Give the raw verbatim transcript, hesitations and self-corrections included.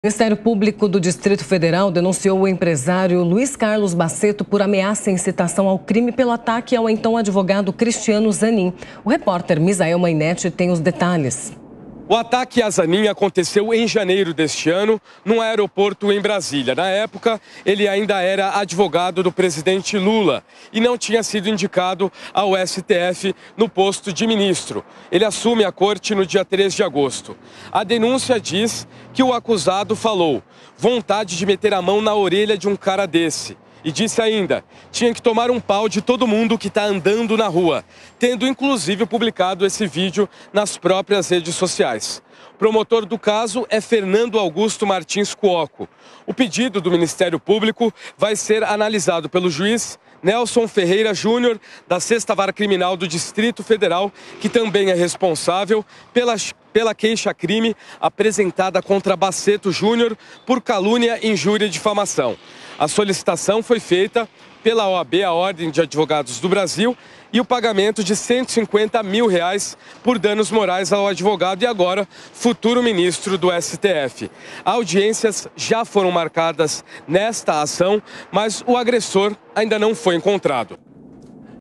O Ministério Público do Distrito Federal denunciou o empresário Luiz Carlos Baceto por ameaça e incitação ao crime pelo ataque ao então advogado Cristiano Zanin. O repórter Misael Mainetti tem os detalhes. O ataque a Zanin aconteceu em janeiro deste ano, num aeroporto em Brasília. Na época, ele ainda era advogado do presidente Lula e não tinha sido indicado ao S T F no posto de ministro. Ele assume a corte no dia três de agosto. A denúncia diz que o acusado falou: vontade de meter a mão na orelha de um cara desse. E disse ainda, tinha que tomar um pau de todo mundo que está andando na rua, tendo inclusive publicado esse vídeo nas próprias redes sociais. O promotor do caso é Fernando Augusto Martins Cuoco. O pedido do Ministério Público vai ser analisado pelo juiz Nelson Ferreira Júnior, da Sexta Vara Criminal do Distrito Federal, que também é responsável pela, pela queixa-crime apresentada contra Baceto Júnior por calúnia, injúria e difamação. A solicitação foi feita pela O A B, a Ordem de Advogados do Brasil, e o pagamento de cento e cinquenta mil reais por danos morais ao advogado e agora futuro ministro do S T F. Audiências já foram marcadas nesta ação, mas o agressor ainda não foi encontrado.